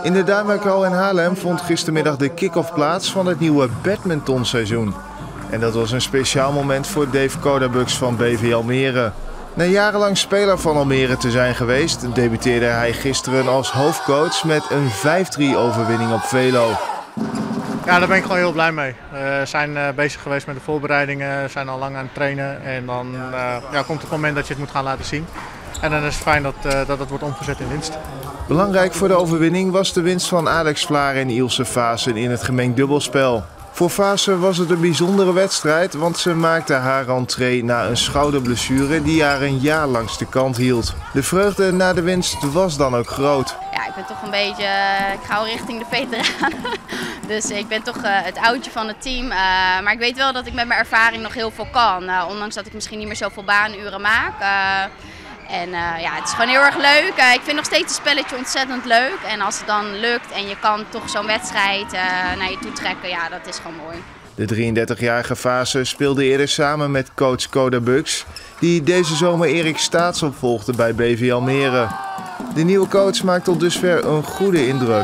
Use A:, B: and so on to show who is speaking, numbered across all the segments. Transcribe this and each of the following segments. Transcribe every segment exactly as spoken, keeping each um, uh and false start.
A: In de Duimarkhal in Haarlem vond gistermiddag de kick-off plaats van het nieuwe badmintonseizoen. En dat was een speciaal moment voor Dave Kodabuks van B V Almere. Na jarenlang speler van Almere te zijn geweest, debuteerde hij gisteren als hoofdcoach met een vijf drie overwinning op Velo.
B: Ja, daar ben ik gewoon heel blij mee. We zijn uh, bezig geweest met de voorbereidingen, zijn al lang aan het trainen en dan uh, ja, komt het moment dat je het moet gaan laten zien. En dan is het fijn dat, uh, dat het wordt omgezet in winst.
A: Belangrijk voor de overwinning was de winst van Alex Vlaar en Ilse Vaassen in het gemengd dubbelspel. Voor Vaassen was het een bijzondere wedstrijd, want ze maakte haar rentree na een schouderblessure die haar een jaar langs de kant hield. De vreugde na de winst was dan ook groot.
C: Ja, ik ben toch een beetje, ik ga al richting de veteranen. Dus ik ben toch uh, het oudje van het team. Uh, maar ik weet wel dat ik met mijn ervaring nog heel veel kan. Uh, ondanks dat ik misschien niet meer zoveel baanuren maak. Uh, En uh, ja, het is gewoon heel erg leuk. Uh, ik vind nog steeds het spelletje ontzettend leuk. En als het dan lukt en je kan toch zo'n wedstrijd uh, naar je toe trekken, ja, dat is gewoon mooi.
A: De drieëndertigjarige Vaassen speelde eerder samen met coach Kodabuks, die deze zomer Erik Staats opvolgde bij B V Almere. De nieuwe coach maakt tot dusver een goede indruk.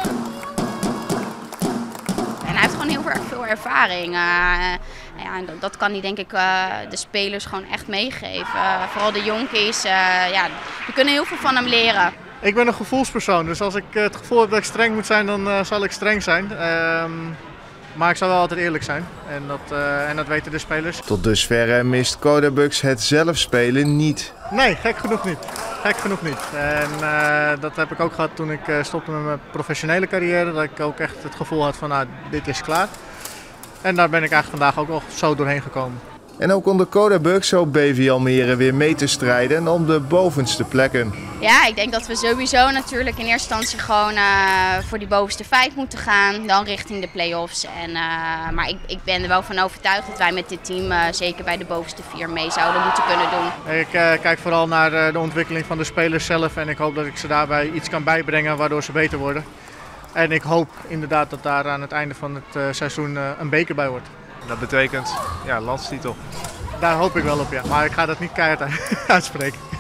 C: En hij heeft gewoon heel erg veel ervaring. Uh, Ja, dat kan hij denk ik uh, de spelers gewoon echt meegeven. Uh, vooral de jonkies, uh, ja, die kunnen heel veel van hem leren.
B: Ik ben een gevoelspersoon, dus als ik het gevoel heb dat ik streng moet zijn, dan uh, zal ik streng zijn. Uh, maar ik zal wel altijd eerlijk zijn en dat, uh, en dat weten de spelers.
A: Tot dusver mist Kodabuks het zelfspelen niet.
B: Nee, gek genoeg niet. Gek genoeg niet. En uh, dat heb ik ook gehad toen ik uh, stopte met mijn professionele carrière. Dat ik ook echt het gevoel had van, nou, dit is klaar. En daar ben ik eigenlijk vandaag ook nog zo doorheen gekomen.
A: En ook onder Kodabuks zo B V Almere weer mee te strijden om de bovenste plekken.
C: Ja, ik denk dat we sowieso natuurlijk in eerste instantie gewoon uh, voor die bovenste vijf moeten gaan. Dan richting de play-offs. En, uh, maar ik, ik ben er wel van overtuigd dat wij met dit team uh, zeker bij de bovenste vier mee zouden moeten kunnen doen.
B: Ik uh, kijk vooral naar uh, de ontwikkeling van de spelers zelf. En ik hoop dat ik ze daarbij iets kan bijbrengen waardoor ze beter worden. En ik hoop inderdaad dat daar aan het einde van het uh, seizoen uh, een beker bij wordt.
A: Dat betekent, ja, landstitel.
B: Daar hoop ik wel op, ja. Maar ik ga dat niet keihard uitspreken.